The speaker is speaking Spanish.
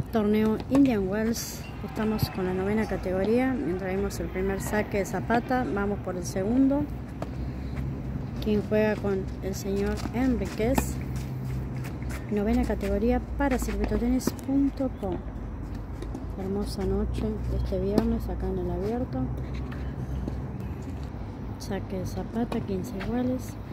Torneo Indian Wells. Estamos con la 9ª categoría. Mientras vimos el primer saque de Zapata, vamos por el segundo. Quien juega con el señor Enríquez. 9ª categoría para circuitotenis.com. Hermosa noche este viernes acá en el abierto. Saque de Zapata, 15 iguales.